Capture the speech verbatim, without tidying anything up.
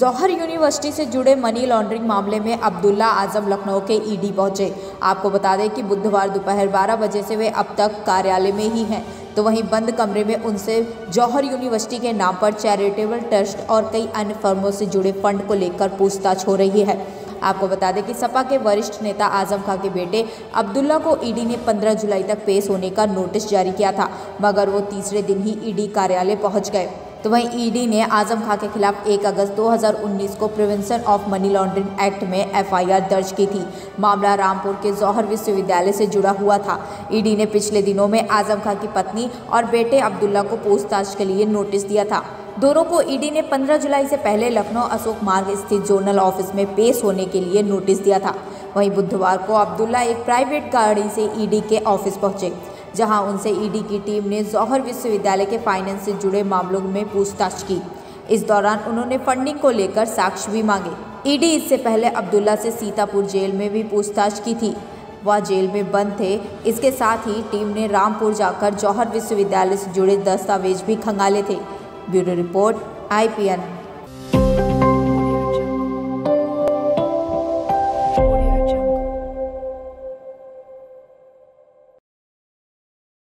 जौहर university से जुड़े money laundering मामले में अब्दुल्ला आजम लखनऊ के ईडी पहुंचे। आपको बता दें कि बुधवार दोपहर बारह बजे से वे अब तक कार्यालय में ही हैं, तो वहीं बंद कमरे में उनसे जौहर यूनिवर्सिटी के नाम पर चैरिटेबल ट्रस्ट और कई अन्य फर्मों से जुड़े फंड को लेकर पूछताछ हो रही है। आपको बता दें कि सपा के वरिष्ठ नेता आजम खां के बेटे अब्दुल्ला को ईडी ने पंद्रह जुलाई तक पेश होने का नोटिस जारी किया था, मगर वो तीसरे दिन ही ईडी कार्यालय पहुंच गए। तो वहीं ईडी ने आजम खां के खिलाफ एक अगस्त दो हज़ार उन्नीस को prevention of money laundering act में एफआईआर दर्ज की थी। मामला रामपुर के जौहर विश्वविद्यालय से जुड़ा हुआ था। ईडी ने पिछले दिनों में आजम खां की पत्नी और बेटे अब्दुल्ला को पूछताछ के लिए नोटिस दिया था। दोनों को ईडी ने पंद्रह जुलाई से पहले लखनऊ अशोक मार्ग स्थित जोनल ऑफिस में पेश होने के लिए नोटिस दिया था। वहीं बुधवार को अब्दुल्ला एक प्राइवेट गाड़ी से ईडी के ऑफिस पहुंचे, जहां उनसे ईडी की टीम ने जौहर विश्वविद्यालय के फाइनेंस से जुड़े मामलों में पूछताछ की। इस दौरान उन्होंने फंडिंग को लेकर साक्ष्य भी मांगे। ईडी इससे पहले अब्दुल्ला से सीतापुर जेल में भी पूछताछ की थी। वह जेल में बंद थे। इसके साथ ही टीम ने रामपुर जाकर जौहर विश्वविद्यालय से जुड़े दस्तावेज भी खंगाले थे। Bureau report I P N.